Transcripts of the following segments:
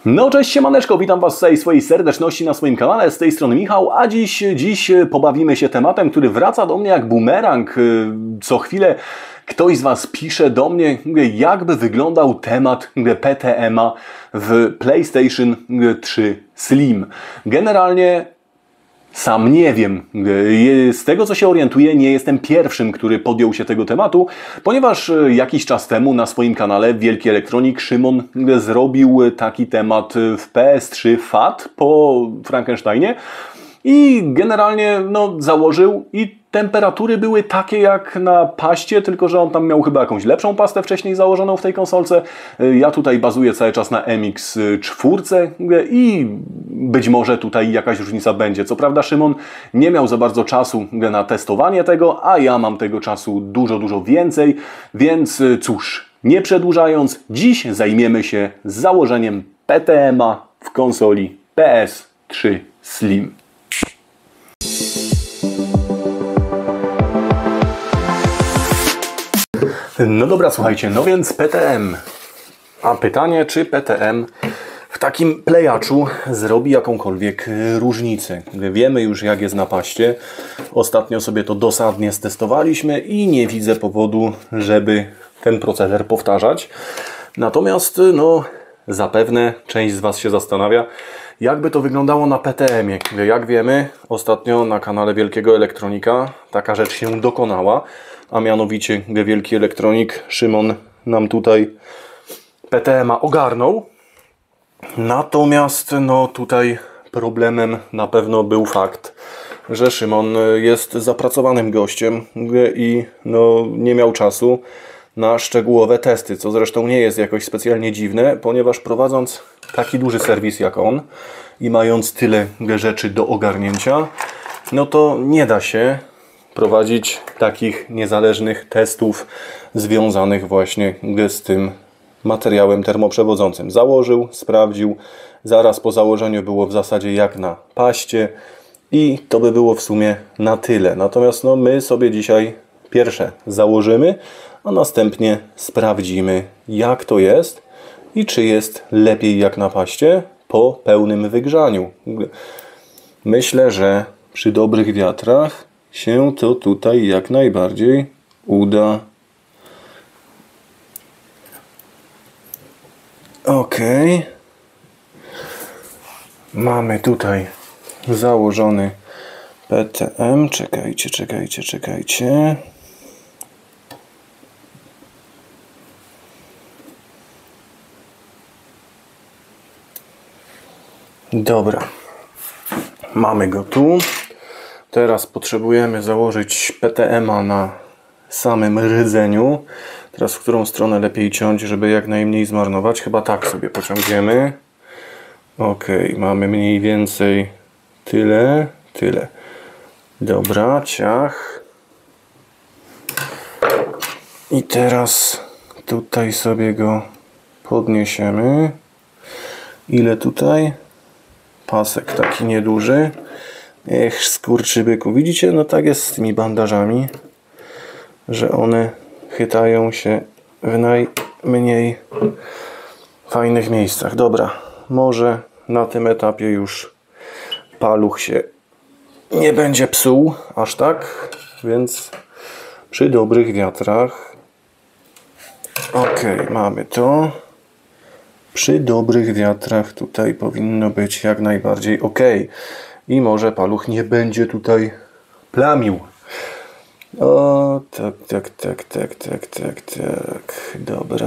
No cześć siemaneczko, witam Was z całej swojej serdeczności na swoim kanale, z tej strony Michał, a dziś pobawimy się tematem, który wraca do mnie jak bumerang. Co chwilę ktoś z Was pisze do mnie, jakby wyglądał temat PTM-a w PlayStation 3 Slim. Generalnie sam nie wiem. Z tego co się orientuję, nie jestem pierwszym, który podjął się tego tematu, ponieważ jakiś czas temu na swoim kanale Wielki Elektronik Szymon zrobił taki temat w PS3 FAT po Frankensteinie i generalnie założył i temperatury były takie jak na paście, tylko że on tam miał chyba jakąś lepszą pastę wcześniej założoną w tej konsolce. Ja tutaj bazuję cały czas na MX4 i być może tutaj jakaś różnica będzie. Co prawda Szymon nie miał za bardzo czasu na testowanie tego, a ja mam tego czasu dużo więcej, więc cóż, nie przedłużając, dziś zajmiemy się założeniem PTM-a w konsoli PS3 Slim. No dobra, słuchajcie, no więc PTM. A pytanie, czy PTM w takim playaczu zrobi jakąkolwiek różnicę? Wiemy już, jak jest na paście. Ostatnio sobie to dosadnie stestowaliśmy i nie widzę powodu, żeby ten proceder powtarzać. Natomiast, zapewne część z Was się zastanawia, jakby to wyglądało na PTM-ie. Jak wiemy, ostatnio na kanale Wielkiego Elektronika taka rzecz się dokonała. A mianowicie Wielki Elektronik Szymon nam tutaj PTM-a ogarnął. Natomiast tutaj problemem na pewno był fakt, że Szymon jest zapracowanym gościem i nie miał czasu na szczegółowe testy, co zresztą nie jest jakoś specjalnie dziwne, ponieważ prowadząc taki duży serwis jak on i mając tyle rzeczy do ogarnięcia, to nie da się prowadzić takich niezależnych testów związanych właśnie z tym materiałem termoprzewodzącym. Założył, sprawdził, zaraz po założeniu było w zasadzie jak na paście i to by było w sumie na tyle. Natomiast my sobie dzisiaj pierwsze założymy, a następnie sprawdzimy, jak to jest i czy jest lepiej jak na paście po pełnym wygrzaniu. Myślę, że przy dobrych wiatrach się to tutaj jak najbardziej uda. Ok. Mamy tutaj założony PTM. Czekajcie. Dobra. Mamy go tu. Teraz potrzebujemy założyć PTM-a na samym rdzeniu. Teraz w którą stronę lepiej ciąć, żeby jak najmniej zmarnować? Chyba tak sobie pociągniemy. Ok, mamy mniej więcej tyle. Dobra, ciach. I teraz tutaj sobie go podniesiemy. Ile tutaj? Pasek taki nieduży. Skurczybyku. Widzicie? Tak jest z tymi bandażami, że one chytają się w najmniej fajnych miejscach. Dobra, może na tym etapie już paluch się nie będzie psuł aż tak, więc przy dobrych wiatrach ok, mamy to. Przy dobrych wiatrach tutaj powinno być jak najbardziej ok. I może paluch nie będzie tutaj plamił. O, tak. Dobra.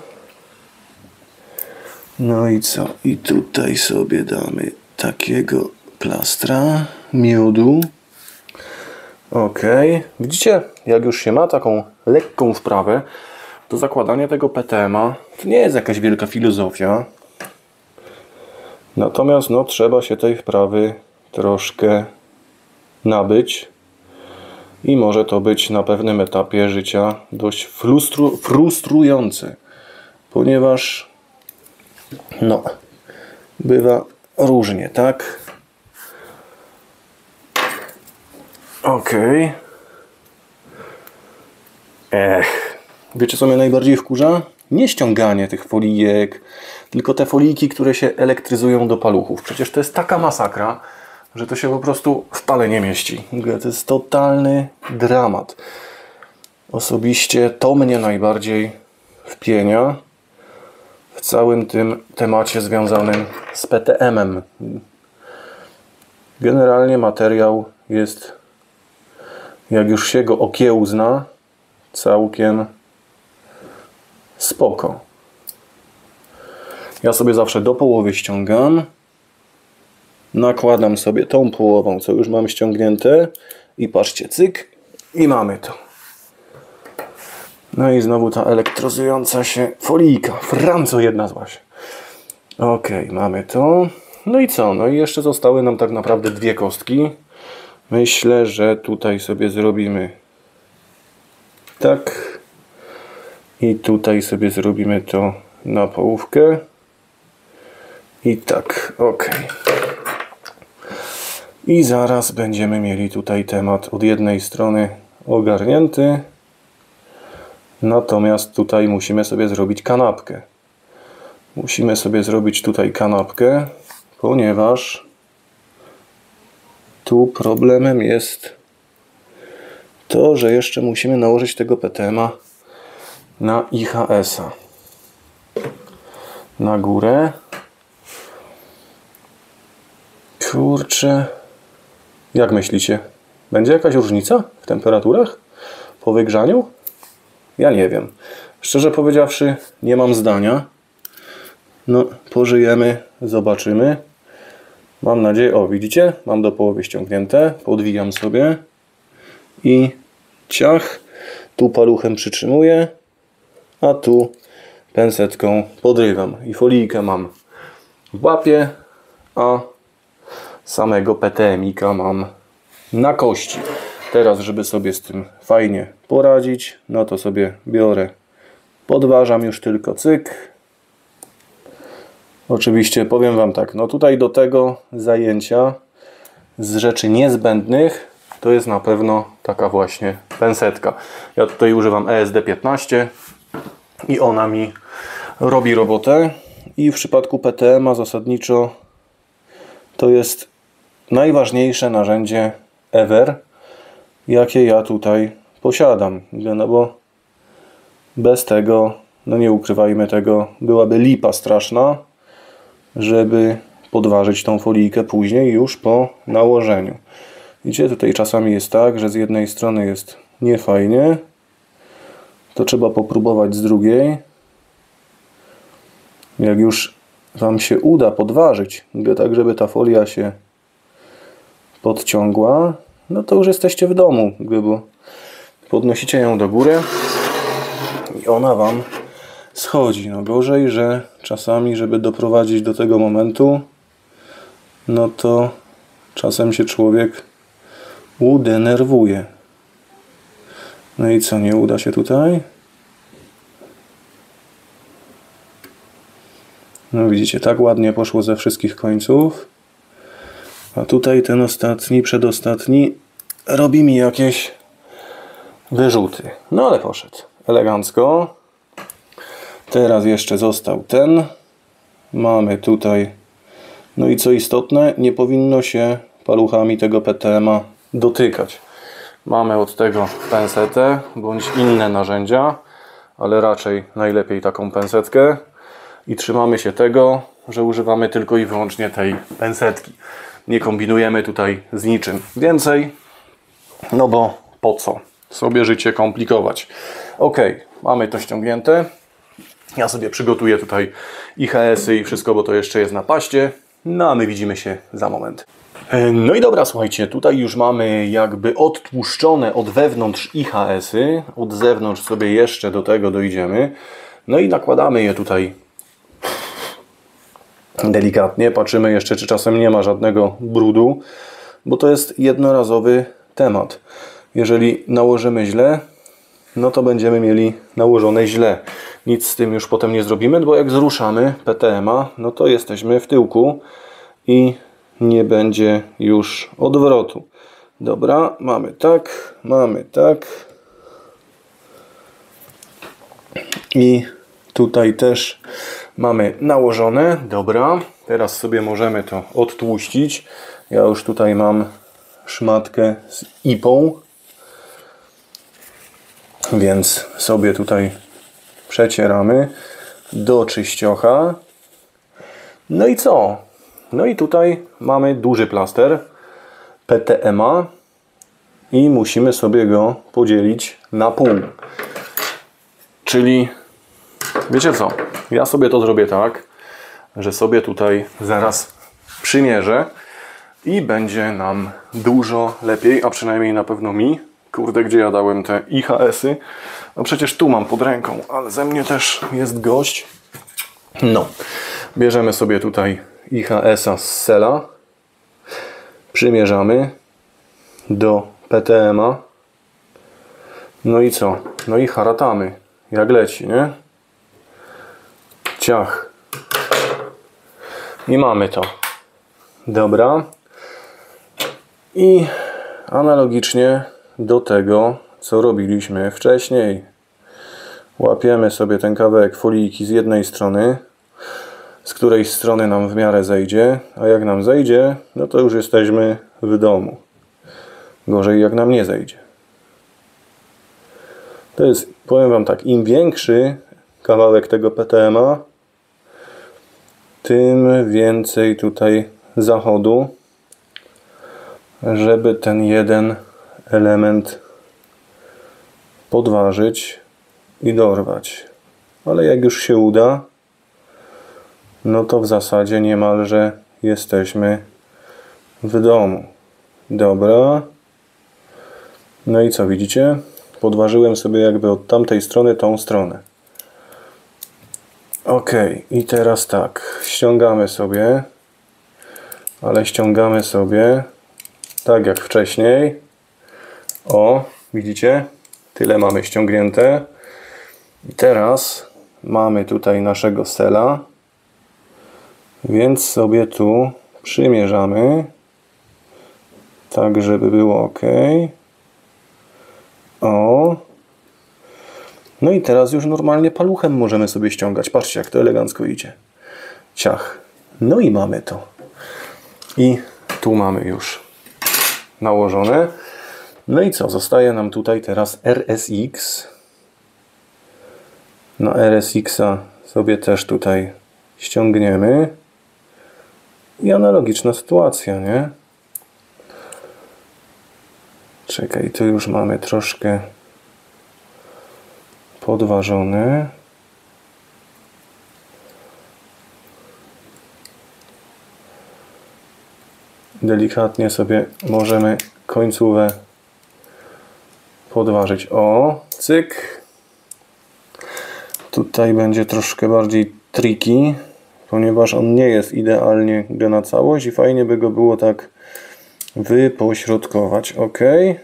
No i co? I tutaj sobie damy takiego plastra miodu. Ok. Widzicie, jak już się ma taką lekką wprawę, to zakładanie tego PTM-a to nie jest jakaś wielka filozofia. Natomiast trzeba się tej wprawy troszkę nabyć i może to być na pewnym etapie życia dość frustrujące, ponieważ bywa różnie, tak? Ok. Wiecie, co mnie najbardziej wkurza? Nie ściąganie tych folijek, tylko te folijki, które się elektryzują do paluchów. Przecież to jest taka masakra, że to się po prostu w pale nie mieści. To jest totalny dramat. Osobiście to mnie najbardziej wpienia w całym tym temacie związanym z PTM-em. Generalnie materiał jest, jak już się go okiełzna, całkiem spoko. Ja sobie zawsze do połowy ściągam. Nakładam sobie tą połową, co już mam ściągnięte. I patrzcie, cyk. I mamy to. No i znowu ta elektryzująca się folijka. Franco jedna zła się. Ok, mamy to. No i co? No i jeszcze zostały nam tak naprawdę dwie kostki. Myślę, że tutaj sobie zrobimy tak. I tutaj sobie zrobimy to na połówkę. I tak, ok. I zaraz będziemy mieli tutaj temat od jednej strony ogarnięty. Natomiast tutaj musimy sobie zrobić kanapkę. Musimy sobie zrobić tutaj kanapkę, ponieważ tu problemem jest to, że jeszcze musimy nałożyć tego PTM-a na IHS-a. Na górę. Kurczę. Jak myślicie? Będzie jakaś różnica w temperaturach po wygrzaniu? Ja nie wiem. Szczerze powiedziawszy, nie mam zdania. No, pożyjemy, zobaczymy. Mam nadzieję, o widzicie, mam do połowy ściągnięte, podwijam sobie i ciach, tu paluchem przytrzymuję, a tu pensetką podrywam i folijkę mam w łapie, a samego PTM-ika mam na kości. Teraz, żeby sobie z tym fajnie poradzić, no to sobie biorę, podważam już tylko cyk. Oczywiście powiem Wam tak, no tutaj do tego zajęcia z rzeczy niezbędnych to jest na pewno taka właśnie pensetka. Ja tutaj używam ESD15 i ona mi robi robotę i w przypadku PTM-a zasadniczo to jest najważniejsze narzędzie ever, jakie ja tutaj posiadam. No bo bez tego, no nie ukrywajmy tego, byłaby lipa straszna, żeby podważyć tą folijkę później już po nałożeniu. Widzicie, tutaj czasami jest tak, że z jednej strony jest niefajnie, to trzeba popróbować z drugiej. Jak już Wam się uda podważyć, tak żeby ta folia się podciągła, no to już jesteście w domu, bo podnosicie ją do góry i ona Wam schodzi. No gorzej, że czasami, żeby doprowadzić do tego momentu, no to czasem się człowiek udenerwuje. No i co, nie uda się tutaj? No widzicie, tak ładnie poszło ze wszystkich końców. A tutaj ten ostatni, przedostatni robi mi jakieś wyrzuty. No ale poszedł elegancko. Teraz jeszcze został ten. Mamy tutaj, no i co istotne, nie powinno się paluchami tego PTM-a dotykać. Mamy od tego pensetę bądź inne narzędzia, ale raczej najlepiej taką pensetkę i trzymamy się tego, że używamy tylko i wyłącznie tej pensetki. Nie kombinujemy tutaj z niczym więcej, no bo po co sobie życie komplikować. Ok, mamy to ściągnięte. Ja sobie przygotuję tutaj IHS-y i wszystko, bo to jeszcze jest na paście. No a my widzimy się za moment. No i dobra, słuchajcie, tutaj już mamy jakby odtłuszczone od wewnątrz IHS-y. Od zewnątrz sobie jeszcze do tego dojdziemy. No i nakładamy je tutaj delikatnie. Patrzymy jeszcze, czy czasem nie ma żadnego brudu, bo to jest jednorazowy temat. Jeżeli nałożymy źle, no to będziemy mieli nałożone źle. Nic z tym już potem nie zrobimy, bo jak zruszamy PTM-a, no to jesteśmy w tyłku i nie będzie już odwrotu. Dobra, mamy tak i Tutaj też mamy nałożone. Dobra, teraz sobie możemy to odtłuścić. Ja już tutaj mam szmatkę z IPą, więc sobie tutaj przecieramy do czyściocha. No i co? No i tutaj mamy duży plaster PTMA i musimy sobie go podzielić na pół. Czyli wiecie co? Ja sobie to zrobię tak, że sobie tutaj zaraz przymierzę i będzie nam dużo lepiej, a przynajmniej na pewno mi. Kurde, gdzie ja dałem te IHS-y? No przecież tu mam pod ręką, ale ze mnie też jest gość. No, bierzemy sobie tutaj IHS-a z Sela, przymierzamy do PTMA. No i co? No i haratamy, jak leci, nie? Ciach. I mamy to. Dobra. I analogicznie do tego, co robiliśmy wcześniej. Łapiemy sobie ten kawałek folijki z jednej strony, z której strony nam w miarę zejdzie, a jak nam zejdzie, no to już jesteśmy w domu. Gorzej jak nam nie zejdzie. To jest, powiem Wam tak, im większy kawałek tego PTMA, tym więcej tutaj zachodu, żeby ten jeden element podważyć i dorwać. Ale jak już się uda, no to w zasadzie niemalże jesteśmy w domu. Dobra. No i co, widzicie? Podważyłem sobie jakby od tamtej strony tą stronę. Ok, i teraz tak, ściągamy sobie, ale ściągamy sobie tak jak wcześniej. O, widzicie? Tyle mamy ściągnięte. I teraz mamy tutaj naszego Sela, więc sobie tu przymierzamy, tak żeby było ok. O. No i teraz już normalnie paluchem możemy sobie ściągać. Patrzcie, jak to elegancko idzie. Ciach. No i mamy to. I tu mamy już nałożone. No i co? Zostaje nam tutaj teraz RSX. Na RSX-a sobie też tutaj ściągniemy. I analogiczna sytuacja, nie? Czekaj, tu już mamy troszkę podważone. Delikatnie sobie możemy końcówę podważyć. O, cyk. Tutaj będzie troszkę bardziej tricky, ponieważ on nie jest idealnie na całość i fajnie by go było tak wypośrodkować. Ok.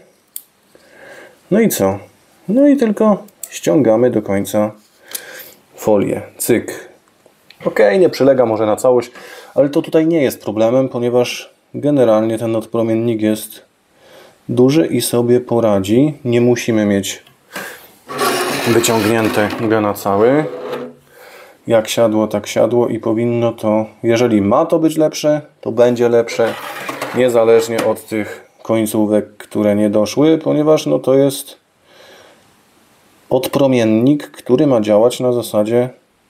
No i co? No i tylko ściągamy do końca folię. Cyk. Ok, nie przylega może na całość, ale to tutaj nie jest problemem, ponieważ generalnie ten odpromiennik jest duży i sobie poradzi. Nie musimy mieć wyciągnięte go na cały. Jak siadło, tak siadło i powinno to, jeżeli ma to być lepsze, to będzie lepsze, niezależnie od tych końcówek, które nie doszły, ponieważ no to jest odpromiennik, który ma działać na zasadzie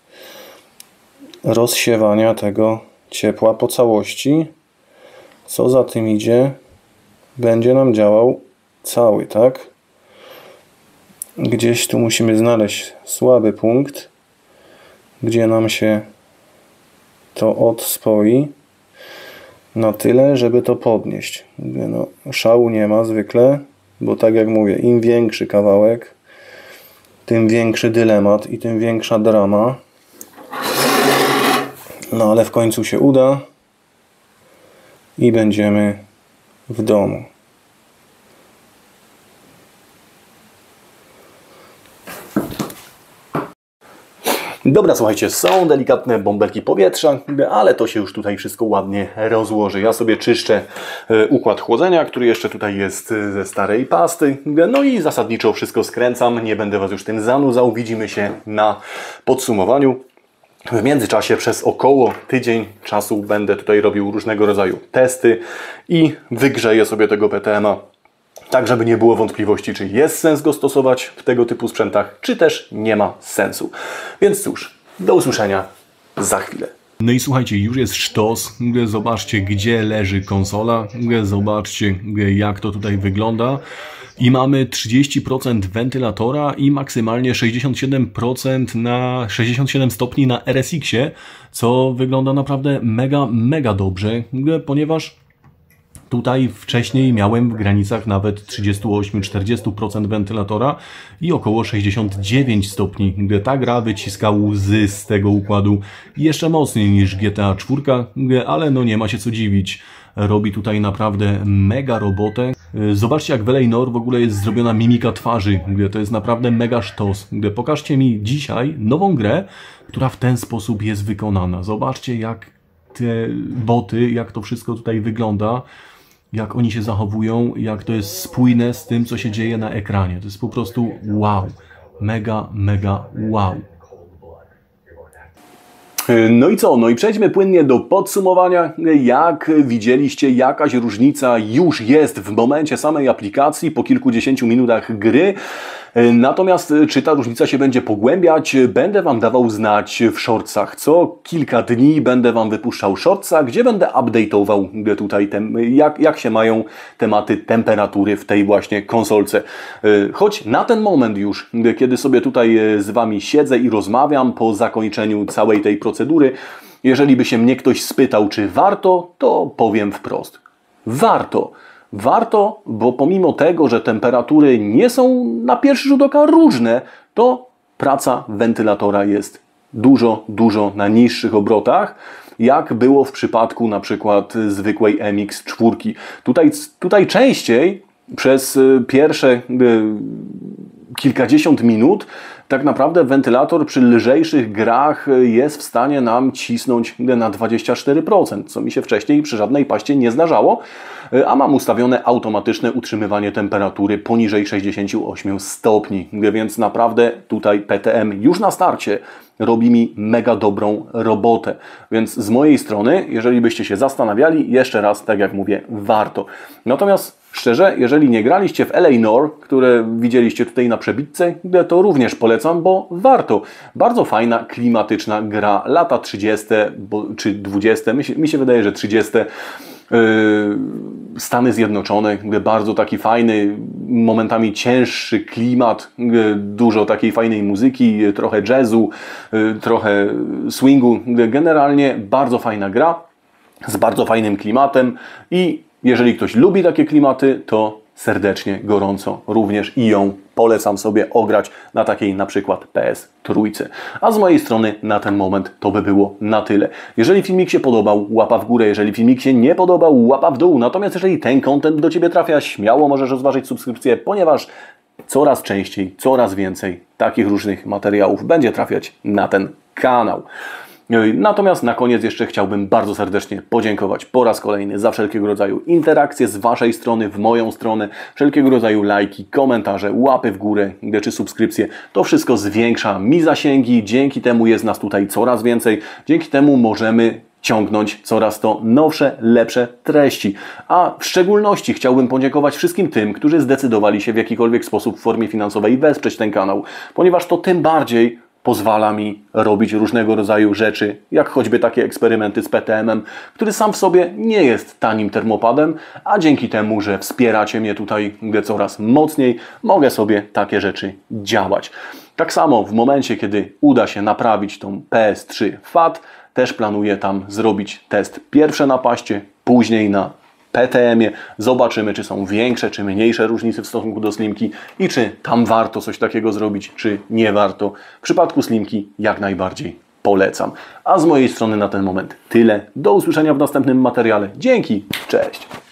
rozsiewania tego ciepła po całości. Co za tym idzie, będzie nam działał cały, tak? Gdzieś tu musimy znaleźć słaby punkt, gdzie nam się to odspoi na tyle, żeby to podnieść. No, szału nie ma zwykle, bo tak jak mówię, im większy kawałek, tym większy dylemat i tym większa drama. No ale w końcu się uda i będziemy w domu. Dobra, słuchajcie, są delikatne bąbelki powietrza, ale to się już tutaj wszystko ładnie rozłoży. Ja sobie czyszczę układ chłodzenia, który jeszcze tutaj jest ze starej pasty. No i zasadniczo wszystko skręcam. Nie będę Was już tym zanudzał. Widzimy się na podsumowaniu. W międzyczasie przez około tydzień czasu będę tutaj robił różnego rodzaju testy i wygrzeję sobie tego PTM-a. Tak, żeby nie było wątpliwości, czy jest sens go stosować w tego typu sprzętach, czy też nie ma sensu. Więc cóż, do usłyszenia za chwilę. No i słuchajcie, już jest sztos. Zobaczcie, gdzie leży konsola. Zobaczcie, jak to tutaj wygląda. I mamy 30% wentylatora i maksymalnie 67% na 67 stopni na RSX-ie, co wygląda naprawdę mega dobrze, ponieważ tutaj wcześniej miałem w granicach nawet 38-40% wentylatora i około 69 stopni, gdy ta gra wyciska łzy z tego układu jeszcze mocniej niż GTA 4, ale no nie ma się co dziwić. Robi tutaj naprawdę mega robotę. Zobaczcie, jak w Eleanor w ogóle jest zrobiona mimika twarzy, to jest naprawdę mega sztos. Pokażcie mi dzisiaj nową grę, która w ten sposób jest wykonana. Zobaczcie, jak te boty, jak to wszystko tutaj wygląda, jak oni się zachowują, jak to jest spójne z tym, co się dzieje na ekranie. To jest po prostu wow. Mega wow. No i co? No i przejdźmy płynnie do podsumowania. Jak widzieliście, jakaś różnica już jest w momencie samej aplikacji, po kilkudziesięciu minutach gry. Natomiast czy ta różnica się będzie pogłębiać, będę Wam dawał znać w shortsach. Co kilka dni będę Wam wypuszczał shortsa, gdzie będę update'ował tutaj, jak się mają tematy temperatury w tej właśnie konsolce. Choć na ten moment już, kiedy sobie tutaj z Wami siedzę i rozmawiam po zakończeniu całej tej procedury, jeżeli by się mnie ktoś spytał, czy warto, to powiem wprost. Warto. Warto, bo pomimo tego, że temperatury nie są na pierwszy rzut oka różne, to praca wentylatora jest dużo na niższych obrotach, jak było w przypadku na przykład zwykłej MX4. Tutaj częściej przez pierwsze kilkadziesiąt minut tak naprawdę wentylator przy lżejszych grach jest w stanie nam cisnąć na 24%, co mi się wcześniej przy żadnej paście nie zdarzało, a mam ustawione automatyczne utrzymywanie temperatury poniżej 68 stopni, więc naprawdę tutaj PTM już na starcie robi mi mega dobrą robotę. Więc z mojej strony, jeżeli byście się zastanawiali, jeszcze raz, tak jak mówię, warto. Natomiast szczerze, jeżeli nie graliście w Eleanor, które widzieliście tutaj na przebitce, to również polecam, bo warto. Bardzo fajna, klimatyczna gra, lata 30 czy 20, mi się wydaje, że 30. Stany Zjednoczone, bardzo taki fajny, momentami cięższy klimat, dużo takiej fajnej muzyki, trochę jazzu, trochę swingu. Generalnie bardzo fajna gra z bardzo fajnym klimatem i jeżeli ktoś lubi takie klimaty, to serdecznie, gorąco również i ją polecam sobie ograć na takiej na przykład PS3. A z mojej strony na ten moment to by było na tyle. Jeżeli filmik się podobał, łapa w górę. Jeżeli filmik się nie podobał, łapa w dół. Natomiast jeżeli ten content do Ciebie trafia, śmiało możesz rozważyć subskrypcję, ponieważ coraz częściej, coraz więcej takich różnych materiałów będzie trafiać na ten kanał. Natomiast na koniec jeszcze chciałbym bardzo serdecznie podziękować po raz kolejny za wszelkiego rodzaju interakcje z Waszej strony, w moją stronę, wszelkiego rodzaju lajki, komentarze, łapy w górę czy subskrypcje. To wszystko zwiększa mi zasięgi, dzięki temu jest nas tutaj coraz więcej, dzięki temu możemy ciągnąć coraz to nowsze, lepsze treści. A w szczególności chciałbym podziękować wszystkim tym, którzy zdecydowali się w jakikolwiek sposób w formie finansowej wesprzeć ten kanał, ponieważ to tym bardziej pozwala mi robić różnego rodzaju rzeczy, jak choćby takie eksperymenty z PTM-em, który sam w sobie nie jest tanim termopadem, a dzięki temu, że wspieracie mnie tutaj coraz mocniej, mogę sobie takie rzeczy działać. Tak samo w momencie, kiedy uda się naprawić tą PS3 FAT, też planuję tam zrobić test pierwsze na paście, później na PTM-ie. Zobaczymy, czy są większe, czy mniejsze różnice w stosunku do Slimki i czy tam warto coś takiego zrobić, czy nie warto. W przypadku Slimki jak najbardziej polecam. A z mojej strony na ten moment tyle. Do usłyszenia w następnym materiale. Dzięki, cześć!